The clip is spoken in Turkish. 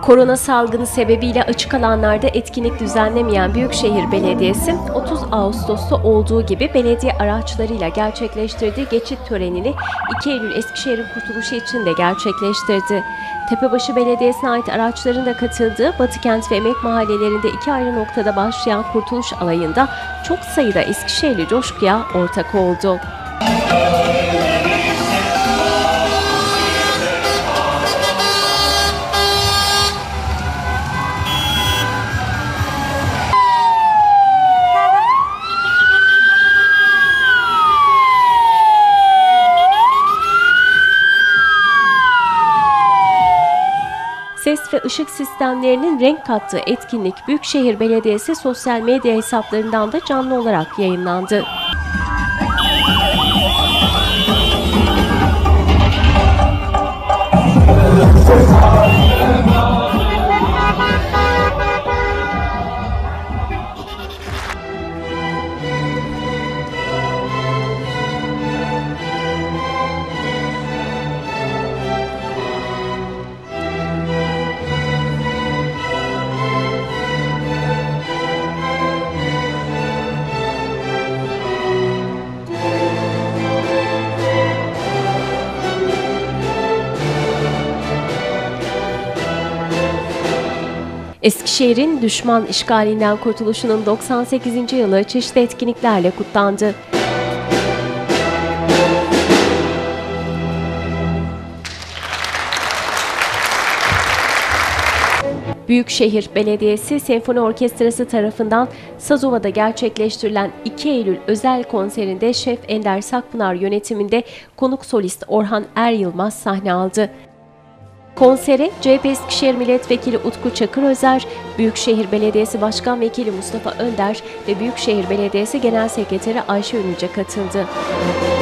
Korona salgını sebebiyle açık alanlarda etkinlik düzenlemeyen Büyükşehir Belediyesi, 30 Ağustos'ta olduğu gibi belediye araçlarıyla gerçekleştirdiği geçit törenini 2 Eylül Eskişehir'in kurtuluşu için de gerçekleştirdi. Tepebaşı Belediyesi'ne ait araçların da katıldığı Batıkent ve Emek mahallelerinde 2 ayrı noktada başlayan kurtuluş alayında çok sayıda Eskişehirli coşkuya ortak oldu. Ses ve ışık sistemlerinin renk kattığı etkinlik Büyükşehir Belediyesi sosyal medya hesaplarından da canlı olarak yayınlandı. Eskişehir'in düşman işgalinden kurtuluşunun 98. yılı çeşitli etkinliklerle kutlandı. Büyükşehir Belediyesi Senfoni Orkestrası tarafından Sazova'da gerçekleştirilen 2 Eylül özel konserinde Şef Ender Sakpınar yönetiminde konuk solist Orhan Er Yılmaz sahne aldı. Konsere CHP Eskişehir Milletvekili Utku Çakırözer, Büyükşehir Belediyesi Başkan Vekili Mustafa Önder ve Büyükşehir Belediyesi Genel Sekreteri Ayşe Ünlüce katıldı.